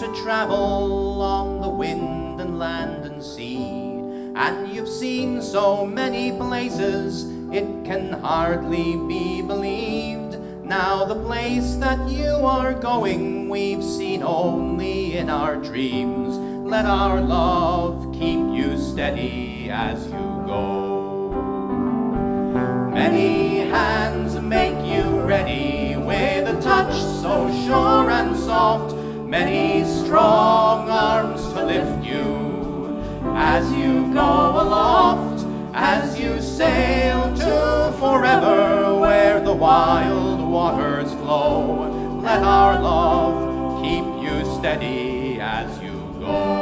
to travel on the wind and land and sea, and you've seen so many places it can hardly be believed. Now the place that you are going we've seen only in our dreams. Let our love keep you steady as you go. Many hands make you ready with a touch so sure and soft. Many strong arms to lift you as you go aloft, as you sail to forever where the wild waters flow. Let our love keep you steady as you go.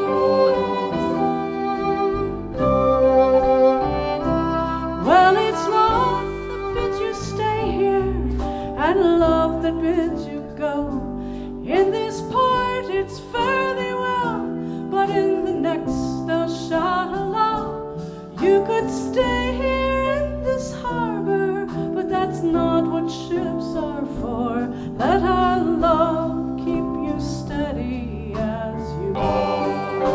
Well, it's love that bids you stay here, and love that bids you go. In this port it's fare thee well, but in the next thou shalt allow. You could stay here in this harbor, but that's not what ships are for. Let our love keep you steady as you go.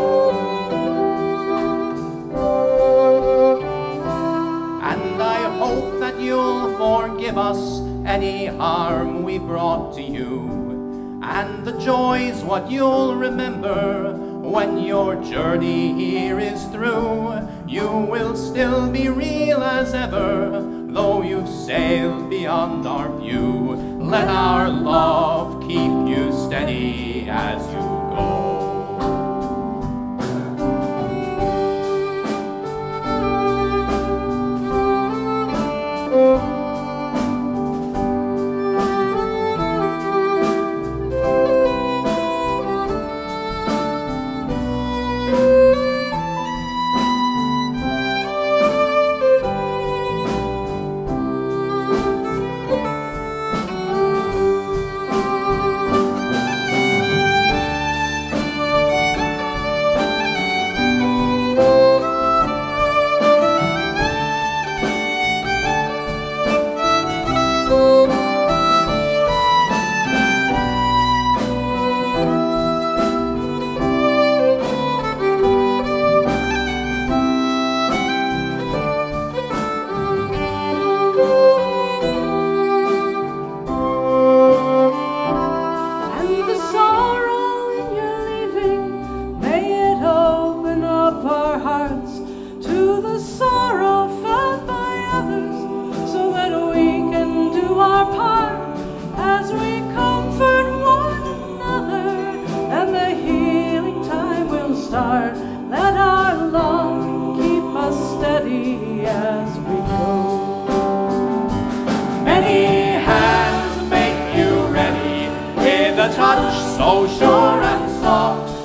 And I hope that you'll forgive us any harm we brought to you, and the joys what you'll remember when your journey here is through. You will still be real as ever, though you've sailed beyond our view. Let our love keep you steady as you go. So sure and soft,